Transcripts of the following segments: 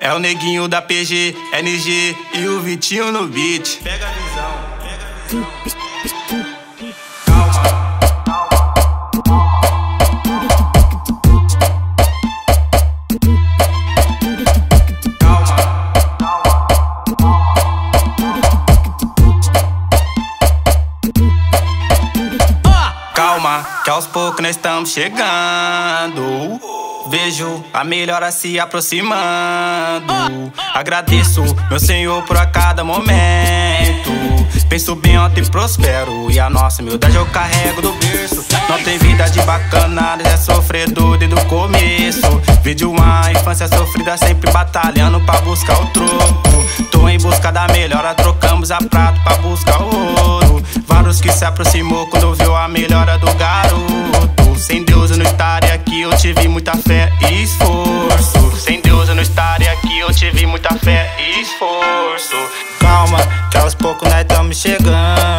É o neguinho da PG, NG e o Vitinho no beat. Pega a visão, pega a visão. Calma, que aos poucos nós estamos chegando. Vejo a melhora se aproximando. Agradeço, meu Senhor, por a cada momento. Penso bem alto e prospero, e a nossa humildade eu carrego do berço. Não tem vida de bacana, é sofredor desde o começo. Vi de uma infância sofrida, sempre batalhando pra buscar o troco. Tô em busca da melhora, trocamos a prata pra buscar o ouro. Vários que se aproximou quando viu a melhora do garoto. Sem Deus eu não estaria aqui, eu tive muita fé e esforço. Sem Deus eu não estaria aqui, eu tive muita fé e esforço. Calma, que aos poucos nós estamos chegando.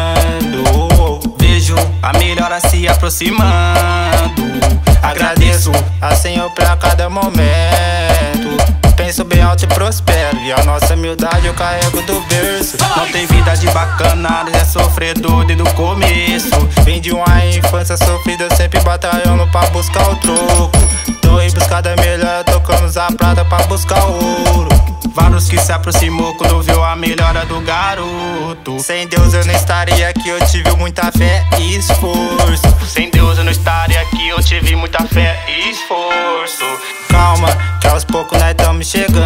Vejo a melhora se aproximando. Agradeço a Senhor pra cada momento. Penso bem alto e prospero, e a nossa humildade eu carrego do berço. Não tem vida de bacana, é sofredor desde o começo. Vim de uma infância sofrida, sempre batalhando pra buscar o troco. Tô em busca da melhor, tocamos a prata pra buscar o ouro. Vários que se aproximou quando viu a melhora do garoto. Sem Deus eu não estaria aqui, eu tive muita fé e esforço. Sem Deus eu não estaria aqui, eu tive muita fé e esforço. Calma, que aos poucos nós estamos chegando.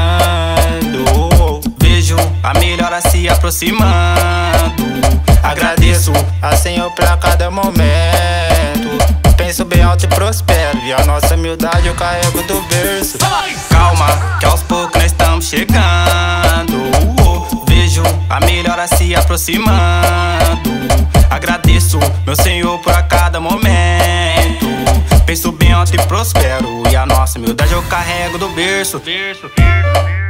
Vejo a melhora se aproximando. Agradeço a Senhor pra cada momento. Penso bem alto e prospero, e a nossa humildade eu carrego do berço. Calma, que aos poucos nós estamos chegando. Vejo a melhora se aproximando. Agradeço, meu Senhor, por a cada momento. Penso bem alto e prospero, e a nossa humildade eu carrego do berço.